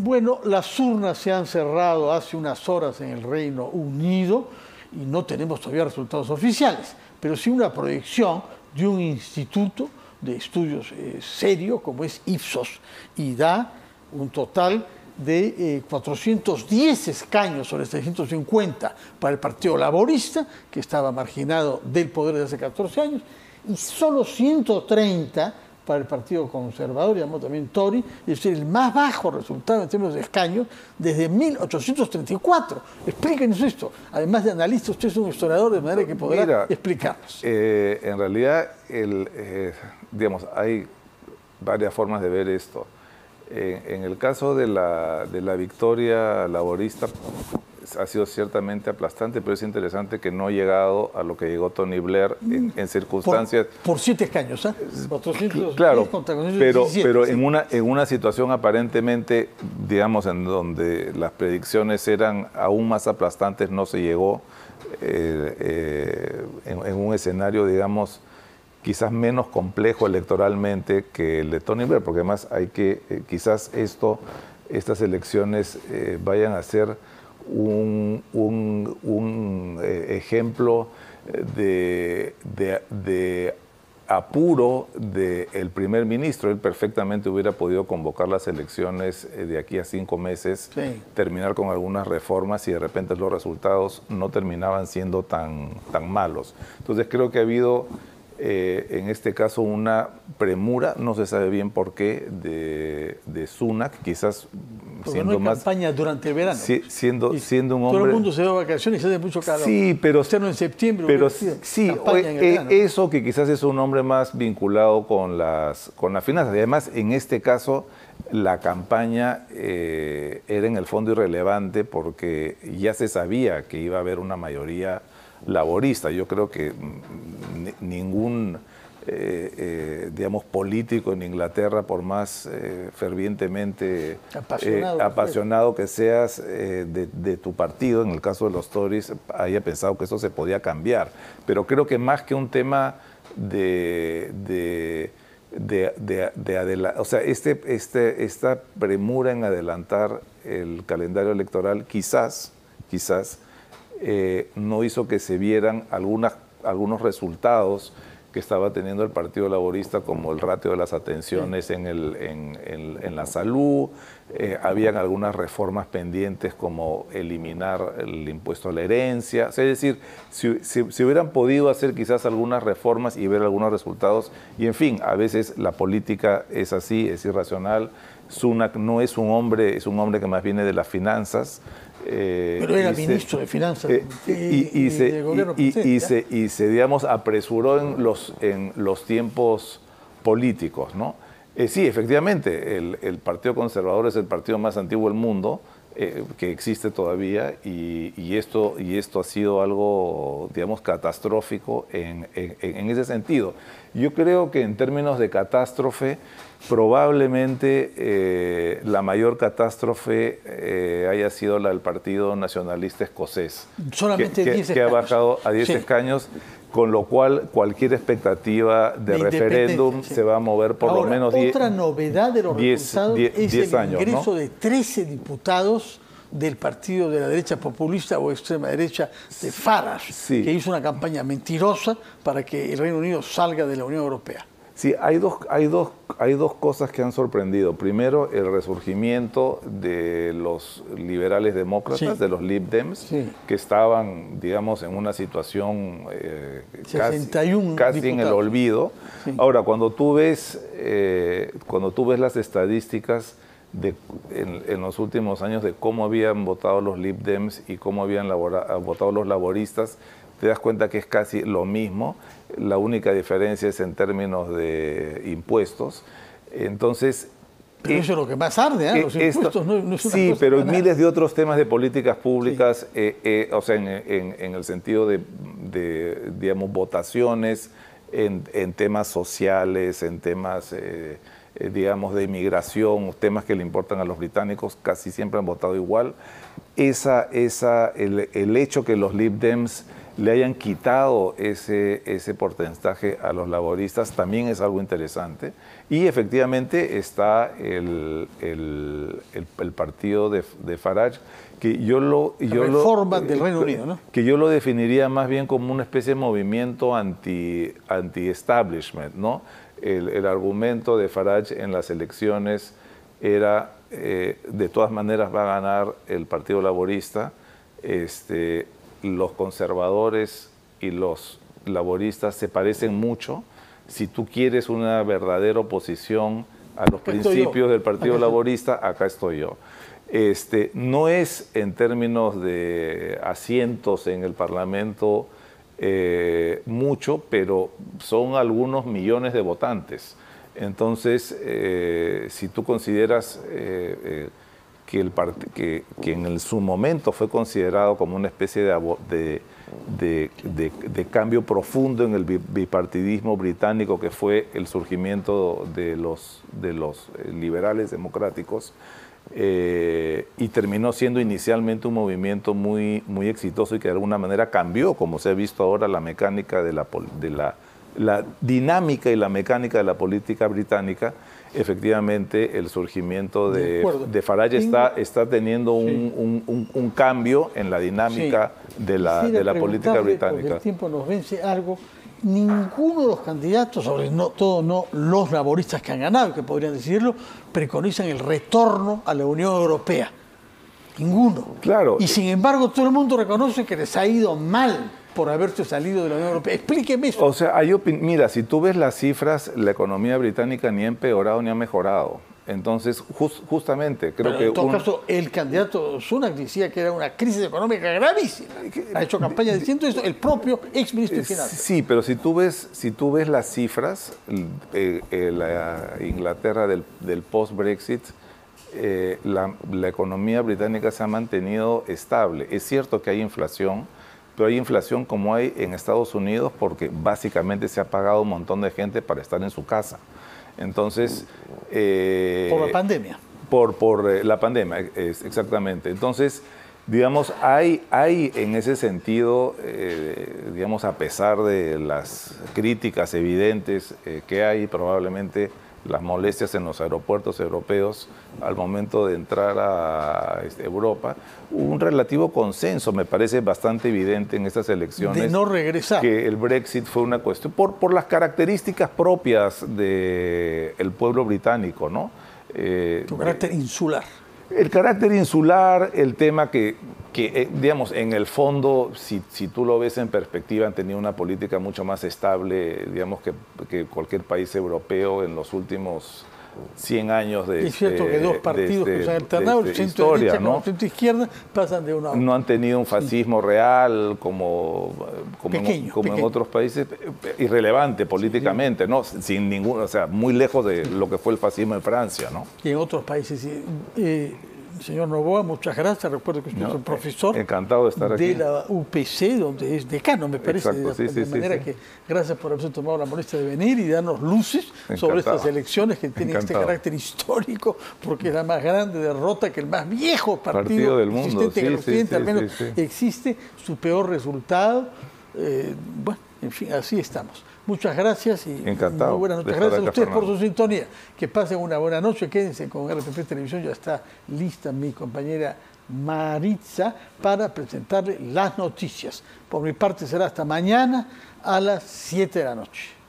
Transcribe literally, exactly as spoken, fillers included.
Bueno, las urnas se han cerrado hace unas horas en el Reino Unido y no tenemos todavía resultados oficiales, pero sí una proyección de un instituto de estudios eh, serio como es Ipsos, y da un total de eh, cuatrocientos diez escaños sobre trescientos cincuenta para el Partido Laborista, que estaba marginado del poder desde hace catorce años, y solo ciento treinta para el Partido Conservador, llamado también Tory, es decir, el más bajo resultado en términos de escaños desde mil ochocientos treinta y cuatro. Explíquenos esto. Además de analista, usted es un historiador, de manera que podrá Mira, explicarnos. Eh, en realidad, el, eh, digamos, hay varias formas de ver esto. Eh, en el caso de la, de la victoria laborista, ha sido ciertamente aplastante, pero es interesante que no ha llegado a lo que llegó Tony Blair en, en circunstancias... Por, por siete escaños, ¿eh? cuatrocientos claro, pero, pero en, una, en una situación aparentemente, digamos, en donde las predicciones eran aún más aplastantes, no se llegó eh, eh, en, en un escenario, digamos, quizás menos complejo electoralmente que el de Tony Blair, porque además hay que, eh, quizás esto, estas elecciones eh, vayan a ser un, un, un eh, ejemplo de, de, de apuro del primer ministro. Él perfectamente hubiera podido convocar las elecciones de aquí a cinco meses, sí. terminar con algunas reformas y de repente los resultados no terminaban siendo tan, tan malos. Entonces creo que ha habido... Eh, en este caso una premura, no se sabe bien por qué, de, de Sunak, quizás Porque siendo no hay más... campaña durante el verano. Si, siendo, siendo un hombre... Todo el mundo se va a vacaciones y se hace mucho calor. Sí, pero... Usted no en septiembre. Pero sí, eh, eso que quizás es un hombre más vinculado con las, con las finanzas. Y además, en este caso, la campaña eh, era en el fondo irrelevante porque ya se sabía que iba a haber una mayoría laborista. Yo creo que ningún, eh, eh, digamos, político en Inglaterra, por más eh, fervientemente apasionado, eh, apasionado que seas eh, de, de tu partido, en el caso de los Tories, haya pensado que eso se podía cambiar. Pero creo que más que un tema de... de De, de, de adela- o sea, este, este, esta premura en adelantar el calendario electoral quizás, quizás eh, no hizo que se vieran algunas, algunos resultados que estaba teniendo el Partido Laborista, como el ratio de las atenciones en, el, en, en, en la salud. Eh, habían algunas reformas pendientes como eliminar el impuesto a la herencia. O sea, es decir, si, si, si hubieran podido hacer quizás algunas reformas y ver algunos resultados. Y en fin, a veces la política es así, es irracional. Sunak no es un hombre, es un hombre que más viene de las finanzas. Eh, Pero era ministro se, de Finanzas eh, y, y, y, se, de gobierno y, y, y, se, y se, digamos, apresuró en los, en los tiempos políticos, ¿no? Eh, sí, efectivamente, el, el Partido Conservador es el partido más antiguo del mundo, eh, que existe todavía, y, y, esto, y esto ha sido algo, digamos, catastrófico en, en, en ese sentido. Yo creo que en términos de catástrofe, probablemente eh, la mayor catástrofe eh, haya sido la del Partido Nacionalista Escocés, solamente que, diez que, que ha bajado a diez sí. escaños, con lo cual cualquier expectativa de, de referéndum sí. se va a mover por Ahora, lo menos diez. Otra novedad de los diez, resultados diez, es diez el años, ingreso, ¿no?, de trece diputados del partido de la derecha populista o extrema derecha de Farage, sí. que hizo una campaña mentirosa para que el Reino Unido salga de la Unión Europea. Sí, hay dos, hay, dos, hay dos cosas que han sorprendido. Primero, el resurgimiento de los liberales demócratas, sí. de los Lib Dems, sí. que estaban, digamos, en una situación eh, casi, casi en el olvido. Sí. Ahora, cuando tú ves, eh, cuando tú ves las estadísticas de, en, en los últimos años de cómo habían votado los Lib Dems y cómo habían labora, votado los laboristas, te das cuenta que es casi lo mismo. La única diferencia es en términos de impuestos. Entonces, pero eso es lo que más arde, ¿eh? Los impuestos esto, no, no es una sí, cosa pero en banal. Miles de otros temas de políticas públicas, sí. eh, eh, o sea, en, en, en el sentido de, de digamos, votaciones, en, en temas sociales, en temas... Eh, eh, digamos, de inmigración, temas que le importan a los británicos, casi siempre han votado igual. Esa, esa, el, el hecho que los Lib Dems le hayan quitado ese, ese porcentaje a los laboristas también es algo interesante. Y efectivamente está el, el, el, el partido de, de Farage, que yo lo... Yo reforma lo, del Reino Unido, ¿no? Que yo lo definiría más bien como una especie de movimiento anti, anti-establishment, ¿no? El, el argumento de Farage en las elecciones era, eh, de todas maneras va a ganar el Partido Laborista, este, los conservadores y los laboristas se parecen mucho. Si tú quieres una verdadera oposición a los acá principios del Partido acá Laborista, acá estoy yo. Este, no es en términos de asientos en el Parlamento eh, mucho, pero son algunos millones de votantes. Entonces, eh, si tú consideras eh, eh, que, el que, que en el, su momento fue considerado como una especie de, de, de, de, de cambio profundo en el bipartidismo británico, que fue el surgimiento de los, de los liberales democráticos, eh, y terminó siendo inicialmente un movimiento muy, muy exitoso y que de alguna manera cambió, como se ha visto ahora, la mecánica de la, de la, la dinámica y la mecánica de la política británica. Efectivamente, el surgimiento de, de, de Farage está, está teniendo un, sí. un, un, un cambio en la dinámica sí. de la, de la política británica. El tiempo nos vence algo. Ninguno de los candidatos, sobre no, todo no los laboristas que han ganado, que podrían decirlo, preconizan el retorno a la Unión Europea. Ninguno. Claro. Y sin embargo, todo el mundo reconoce que les ha ido mal por haberse salido de la Unión Europea. Explíqueme eso. O sea, hay mira, si tú ves las cifras, la economía británica ni ha empeorado ni ha mejorado. Entonces, just, justamente, creo Pero que... en todo un... caso, el candidato Sunak decía que era una crisis económica gravísima. Ha hecho campaña diciendo eso el propio exministro de Finanzas. Sí, pero si tú ves, si tú ves las cifras, eh, eh, la Inglaterra del, del post-Brexit, eh, la, la economía británica se ha mantenido estable. Es cierto que hay inflación, pero hay inflación como hay en Estados Unidos porque básicamente se ha pagado un montón de gente para estar en su casa. Entonces... Eh, por la pandemia. Por, por eh, la pandemia, es, exactamente. Entonces, digamos, hay, hay en ese sentido, eh, digamos, a pesar de las críticas evidentes eh, que hay, probablemente las molestias en los aeropuertos europeos al momento de entrar a este, Europa, un relativo consenso, me parece bastante evidente en estas elecciones. De no regresar. Que el Brexit fue una cuestión, por, por las características propias del pueblo británico, ¿no? Eh, tu carácter insular. El carácter insular, el tema que, que eh, digamos, en el fondo, si, si tú lo ves en perspectiva, han tenido una política mucho más estable, digamos, que, que cualquier país europeo en los últimos cien años de... Es cierto que dos partidos de, que se han alternado, el centro historia, derecha ¿no? con el centro izquierda, pasan de una a otra. No han tenido un fascismo sí. real como, como, pequeño, en, como pequeño. en otros países, irrelevante políticamente, sí. ¿no? Sin ningún, o sea, muy lejos de lo que fue el fascismo en Francia, ¿no? Y en otros países. Eh, señor Noboa, muchas gracias. Recuerdo que usted no, es un profesor encantado de, estar aquí. de la U P C, donde es decano, me parece. Exacto, sí, de, de sí, manera sí, que gracias por haberse tomado la molestia de venir y darnos luces encantado. Sobre estas elecciones que tienen encantado. Este carácter histórico, porque es la más grande derrota que el más viejo partido, partido del mundo. Existente, sí, en el occidente, sí, al menos sí, sí. existe, su peor resultado. Eh, bueno, en fin, así estamos. Muchas gracias y encantado. Muy buenas noches. Gracias a ustedes por su sintonía. Que pasen una buena noche. Quédense con R P P Televisión. Ya está lista mi compañera Maritza para presentarle las noticias. Por mi parte será hasta mañana a las siete de la noche.